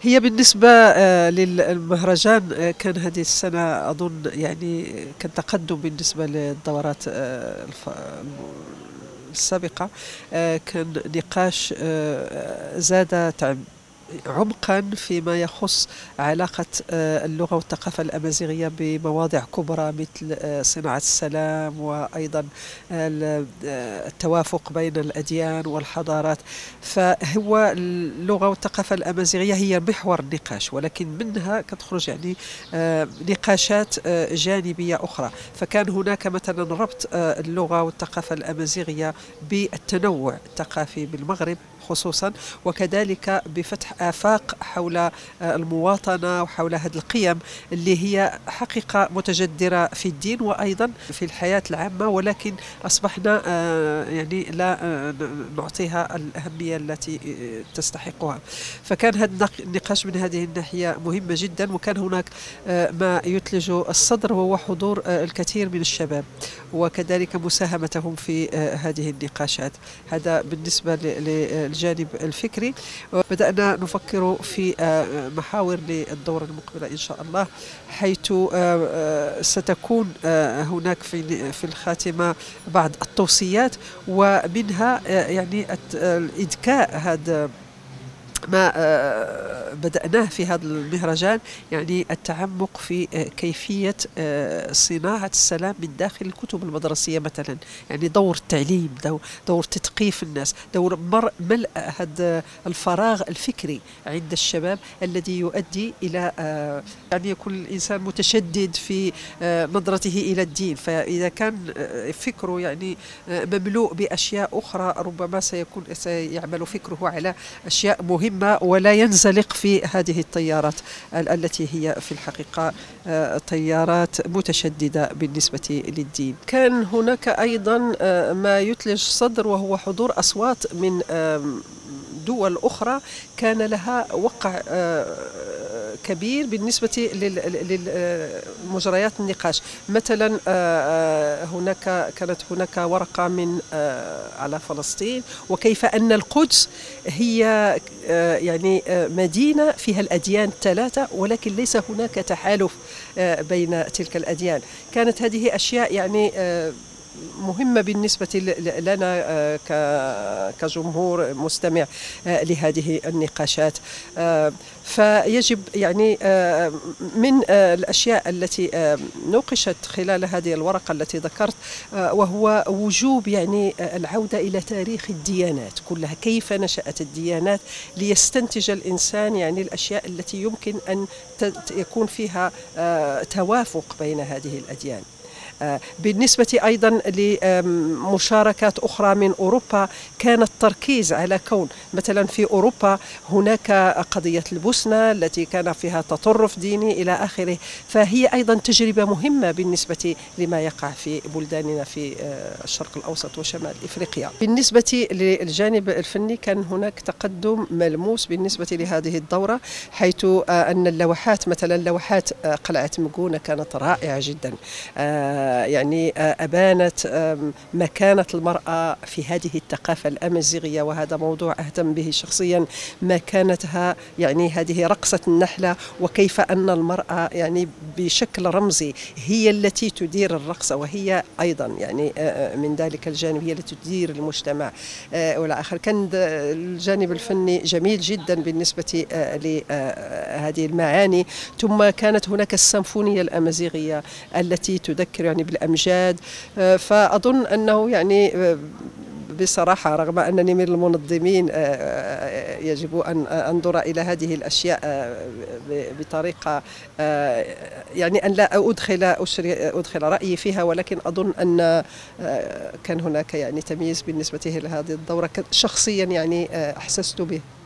هي بالنسبة للمهرجان كان هذه السنة أظن يعني كان تقدم بالنسبة للدورات السابقة. كان نقاش زاد عمقا فيما يخص علاقة اللغة والثقافة الأمازيغية بمواضيع كبرى مثل صناعة السلام، وأيضا التوافق بين الأديان والحضارات. فهو اللغة والثقافة الأمازيغية هي محور النقاش، ولكن منها كتخرج يعني نقاشات جانبية أخرى. فكان هناك مثلا ربط اللغة والثقافة الأمازيغية بالتنوع الثقافي بالمغرب خصوصا، وكذلك بفتح آفاق حول المواطنة وحول هذه القيم اللي هي حقيقة متجذرة في الدين وأيضا في الحياة العامة، ولكن أصبحنا يعني لا نعطيها الأهمية التي تستحقها. فكان هذا النقاش من هذه الناحية مهمة جدا، وكان هناك ما يثلج الصدر وهو حضور الكثير من الشباب وكذلك مساهمتهم في هذه النقاشات. هذا بالنسبة للجانب الفكري. بدأنا نفكر في محاور للدورة المقبلة إن شاء الله، حيث ستكون هناك في الخاتمة بعض التوصيات، ومنها يعني الإذكاء هذا ما بدأناه في هذا المهرجان، يعني التعمق في كيفية صناعة السلام من داخل الكتب المدرسية مثلا. يعني دور التعليم، دور تثقيف الناس، دور ملء هذا الفراغ الفكري عند الشباب الذي يؤدي إلى يعني يكون الإنسان متشدد في نظرته إلى الدين. فإذا كان فكره يعني مملوء بأشياء أخرى، ربما سيعمل فكره على أشياء مهمة ولا ينزلق في هذه التيارات التي هي في الحقيقة تيارات متشددة بالنسبة للدين. كان هناك أيضا ما يثلج الصدر، وهو حضور أصوات من دول أخرى كان لها وقع كبير بالنسبة لمجريات النقاش. مثلا كانت هناك ورقة من على فلسطين، وكيف أن القدس هي يعني مدينة فيها الأديان الثلاثة، ولكن ليس هناك تحالف بين تلك الأديان. كانت هذه أشياء يعني مهمة بالنسبة لنا كجمهور مستمع لهذه النقاشات. فيجب يعني من الأشياء التي نوقشت خلال هذه الورقة التي ذكرت، وهو وجوب يعني العودة إلى تاريخ الديانات كلها، كيف نشأت الديانات، ليستنتج الإنسان يعني الأشياء التي يمكن أن يكون فيها توافق بين هذه الأديان. بالنسبة أيضا لمشاركات أخرى من أوروبا، كان التركيز على كون مثلا في أوروبا هناك قضية البوسنة التي كان فيها تطرف ديني إلى آخره، فهي أيضا تجربة مهمة بالنسبة لما يقع في بلداننا في الشرق الأوسط وشمال إفريقيا. بالنسبة للجانب الفني كان هناك تقدم ملموس بالنسبة لهذه الدورة، حيث أن اللوحات مثلا لوحات قلعة مكونة كانت رائعة جدا، يعني أبانت مكانة المرأة في هذه الثقافة الأمازيغية، وهذا موضوع أهتم به شخصيا، مكانتها يعني هذه رقصة النحلة، وكيف أن المرأة يعني بشكل رمزي هي التي تدير الرقصة، وهي أيضا يعني من ذلك الجانب هي التي تدير المجتمع والى آخر. كان الجانب الفني جميل جدا بالنسبة لهذه المعاني. ثم كانت هناك السيمفونية الأمازيغية التي تذكر يعني بالأمجاد. فأظن أنه يعني بصراحة رغم أنني من المنظمين يجب أن أنظر إلى هذه الأشياء بطريقة يعني أن لا أدخل رأيي فيها، ولكن أظن أن كان هناك يعني تمييز بالنسبة لهذه الدورة شخصيا يعني أحسست به.